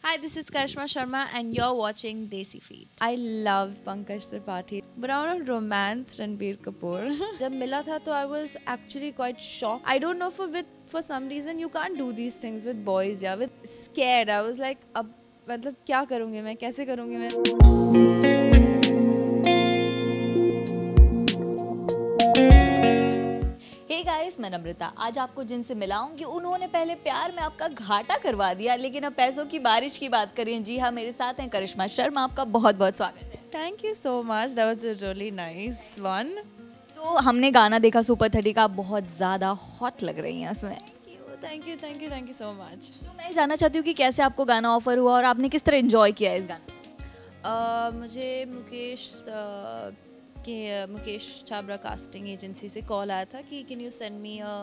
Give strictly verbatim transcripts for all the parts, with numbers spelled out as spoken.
Hi, this is Karishma Sharma, and you're watching Desi Feed. I love Pankaj Tripathi. But on romance, Ranbir Kapoor. जब मिला था तो I was actually quite shocked. I don't know for with for some reason you can't do these things with boys. Yeah, with scared. I was like, अब मतलब क्या करूँगी मैं, कैसे करूँगी मैं? हे गाइस, मैं नम्रता आज आपको जिनसे मिलाऊंगी उन्होंने पहले प्यार में आपका घाटा करवा दिया, लेकिन अब पैसों की बारिश की बात करें। जी हाँ, मेरे साथ हैं करिश्मा शर्मा। आपका बहुत बहुत स्वागत है। Thank you so much. That was a really nice one. तो हमने गाना देखा सुपर थर्टी का, बहुत ज़्यादा हॉट लग रही हैं उसमें। Thank you, thank you, thank you so much. तो मैं जानना चाहती हूँ कि कैसे आपको गाना ऑफर हुआ और आपने किस तरह एंजॉय किया इस गाने को। uh, मुझे मुकेश uh, कि मुकेश छाबरा कास्टिंग एजेंसी से कॉल आया था कि can you send me a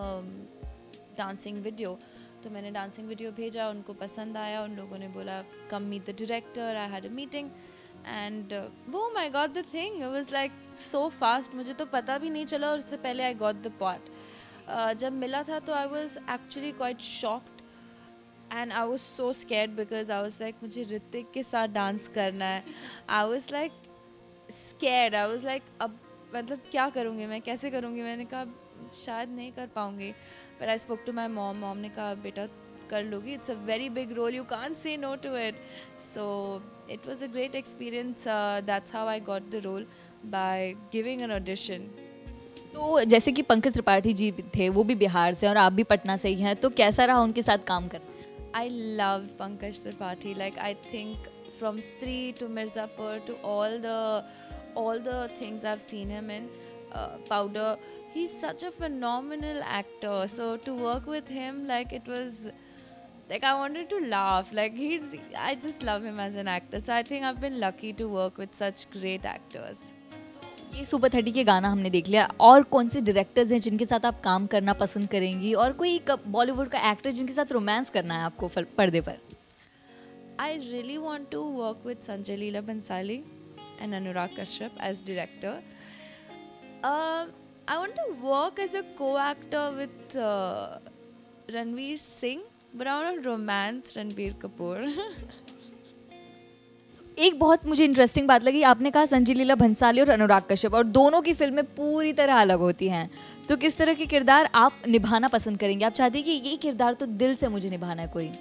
dancing video. तो मैंने डांसिंग वीडियो भेजा, उनको पसंद आया, उन लोगों ने बोला come meet the director. I had a meeting and वो my got the thing was like so fast, मुझे तो पता भी नहीं चला और उससे पहले आई गॉट द पार्ट। जब मिला था तो I was actually quite shocked and I was so scared because I was like मुझे ऋतिक के साथ डांस करना है। I was like scared. I was like अब मतलब क्या करूँगी मैं, कैसे करूँगी। मैंने कहा शायद नहीं कर पाऊँगी, but I spoke to my mom. Mom ने कहा बेटा कर लोगी, it's a very big role, you can't say no to it. So it was a great experience. Uh, that's how I got the role, by giving an audition. तो जैसे कि पंकज त्रिपाठी जी थे, वो भी बिहार से और आप भी पटना से ही हैं, तो कैसा रहा उनके साथ काम करना? I love Pankaj Tripathi. Like I think from Stree to Mirzapur to all the all the things I've seen him in, uh, Powder, he's such a phenomenal actor. So to work with him, like it was like I wanted to laugh. Like he's I just love him as an actor. So I think I've been lucky to work with such great actors. ये super thirty के गाना हमने देख लिया, और कौन से directors हैं जिनके साथ आप काम करना पसंद करेंगी, और कोई बॉलीवुड का एक्टर जिनके साथ रोमांस करना है आपको पर्दे पर? I really want to work with Sanjay Leela Bhansali and Anurag Kashyap as director. Um, I want to work as a co-actor with uh, Ranveer Singh, but I want to romance Ranbir Kapoor. एक बहुत मुझे interesting बात लगी, आपने कहा संजय लीला भंसाली और अनुराग कश्यप, और दोनों की फिल्में पूरी तरह अलग होती हैं। तो किस तरह के किरदार आप निभाना पसंद करेंगे? आप चाहती हैं कि ये किरदार तो दिल से मुझे निभाना है कोई?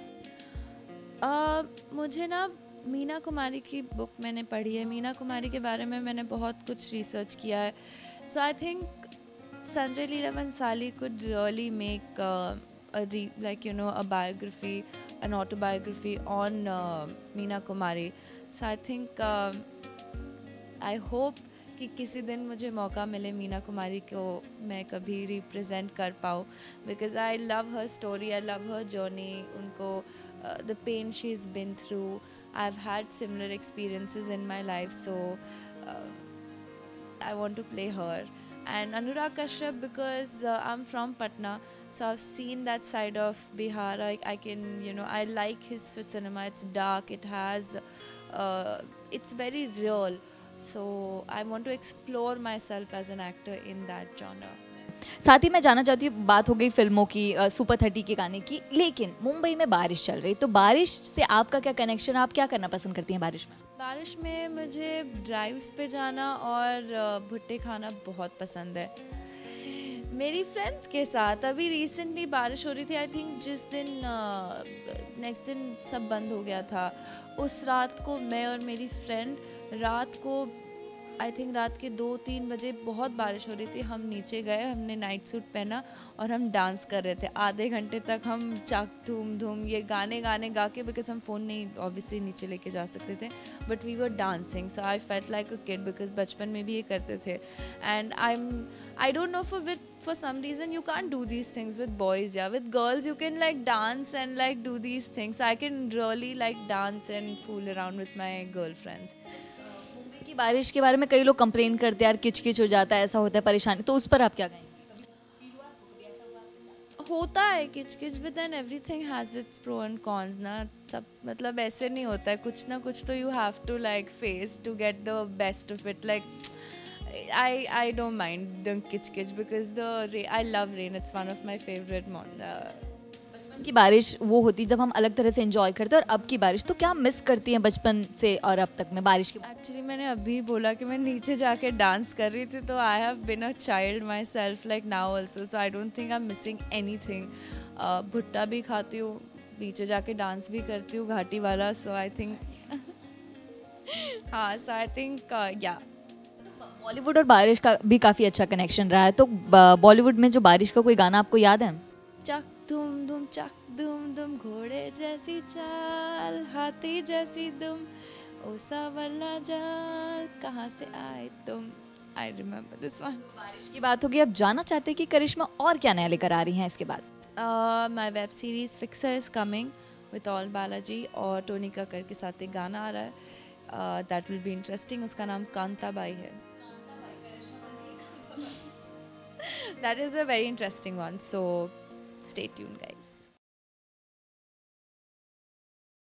Uh, मुझे ना मीना कुमारी की बुक मैंने पढ़ी है, मीना कुमारी के बारे में मैंने बहुत कुछ रिसर्च किया है। So I think Sanjay Leela Bhansali could really make uh, a re, like you know a biography, an autobiography on uh, Meena Kumari. So I think uh, I hope कि किसी दिन मुझे मौका मिले मीना कुमारी को मैं कभी रिप्रेजेंट कर पाऊँ, because I love her story, I love her journey, उनको Uh, the pain she's been through. I've had similar experiences in my life, so uh, I want to play her. And Anurag Kashyap, because uh, I'm from Patna, so I've seen that side of Bihar. I, I can, you know, I like his cinema. It's dark. It has, uh, it's very real. So I want to explore myself as an actor in that genre. साथ ही मैं जानना चाहती हूँ, बात हो गई फिल्मों की, सुपर थर्टी के गाने की, लेकिन मुंबई में बारिश चल रही, तो बारिश से आपका क्या कनेक्शन? आप क्या करना पसंद करती हैं बारिश में? बारिश में मुझे ड्राइव्स पे जाना और भुट्टे खाना बहुत पसंद है मेरी फ्रेंड्स के साथ। अभी रिसेंटली बारिश हो रही थी, आई थिंक जिस दिन नेक्स्ट दिन सब बंद हो गया था, उस रात को मैं और मेरी फ्रेंड रात को आई थिंक रात के दो तीन बजे बहुत बारिश हो रही थी, हम नीचे गए, हमने नाइट सूट पहना और हम डांस कर रहे थे आधे घंटे तक। हम चक धूम धूम ये गाने गाने गा के, बिकॉज हम फ़ोन नहीं ऑब्वियसली नीचे लेके जा सकते थे, but we were dancing. So I felt like a kid, because बचपन में भी ये करते थे। And I am I don't know for with for some reason you can't do these things with boys, या with girls you can like dance and like do these things. I can really like dance and fool around with my girl friends. की बारिश के बारे में कई लोग complain करते हैं, यार किच किच हो जाता है, ऐसा होता है, परेशानी, तो उस पर आप क्या कहेंगे? होता है किच किच, but then everything has its pro and cons ना। सब मतलब ऐसे नहीं होता है, कुछ ना कुछ तो you have to like face to get the best of it. Like I I don't mind the किच किच because the I love rain, it's one of my favourite. बचपन की बारिश वो होती जब हम अलग तरह से एंजॉय करते और अब की बारिश, तो क्या मिस करती हैं बचपन से और अब तक में बारिश की? एक्चुअली मैंने अभी बोला कि मैं नीचे जाके डांस कर रही थी, तो I have been a child myself like now also, so I don't think I am missing anything. भुट्टा भी खाती हूँ, नीचे जाके डांस भी करती हूँ घाटी वाला, सो आई थिंक हाँ, सो आई थिंक या। बॉलीवुड और बारिश का भी काफ़ी अच्छा कनेक्शन रहा है, तो बॉलीवुड में जो बारिश का कोई गाना आपको याद है? चक दुम दुम चक दुम दुम, घोड़े जैसी चाल हाथी जैसी दुम, ओ सावला जाल कहाँ से आए तुम। I remember this one. बारिश की बात होगी, अब जाना चाहते हैं कि करिश्मा और क्या नया लेकर आ रही हैं इसके बाद? My web series Fixer is coming with ALT Balaji, और टोनी कक्कर के साथ एक गाना आ रहा है, दैट विल बी इंटरेस्टिंग। उसका नाम कांताबाई है। That is a very interesting one, so stay tuned guys.